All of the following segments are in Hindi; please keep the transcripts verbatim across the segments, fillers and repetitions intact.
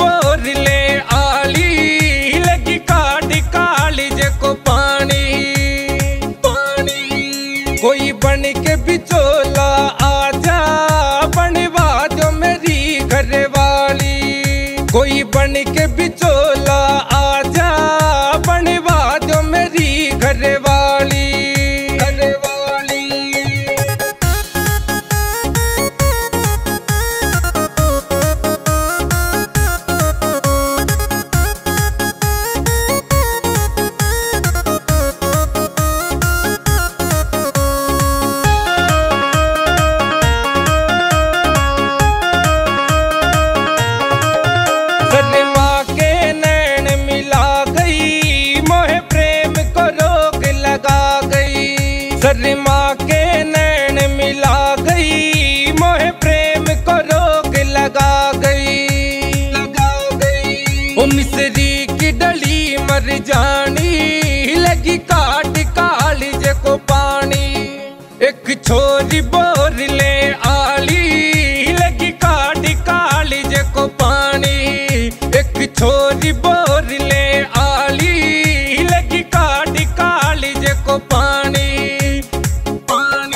बोर ले आली लगी काटी काली जको पानी पानी। कोई बन के बिचोला आजा बनवा दो मेरी घरवाली। कोई बन के बिचोला आजा बनवा दो मेरी घरवाली घरवाली। शर्मा के नैन मिला गई मोहे प्रेम को रोक लगा गई। शर्मा के नैन मिला गई मोहे प्रेम को रोक लगा गई लगा गई। ओ मिसरी की डली मर जानी लगी काट काली जको पानी। एक छोरी बोर ले आली लगी काट काली जको पानी। एक छोरी बोर ले आली लगी काटी काली जको पानी पानी।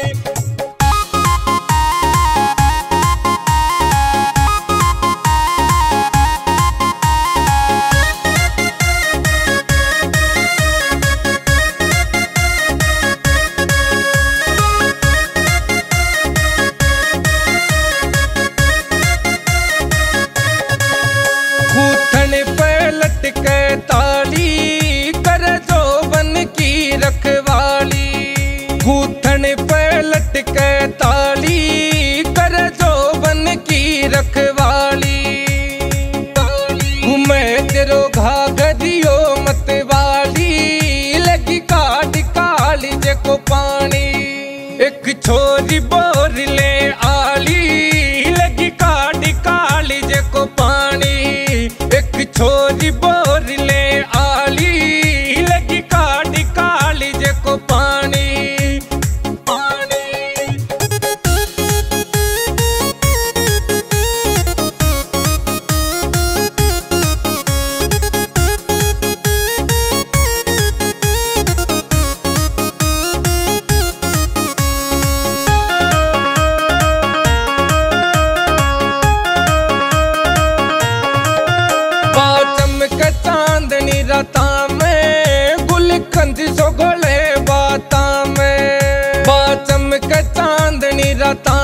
गूथन पे लटके ताली कर जोबन की रखवाली। गूथन पे लटके ताली कर जोबन की रखवाली। घूमे तेरो घाघरियो मत वाली लगी काट काली जको पानी। एक छोरी बोर ले आली लगी काट काली जको पानी। एक छोरी बोर ले आली लगी काटी काली जको पानी पानी। चमक चांदनी राता में गुलकंद सो गले बाता में। चमक चांदनी राता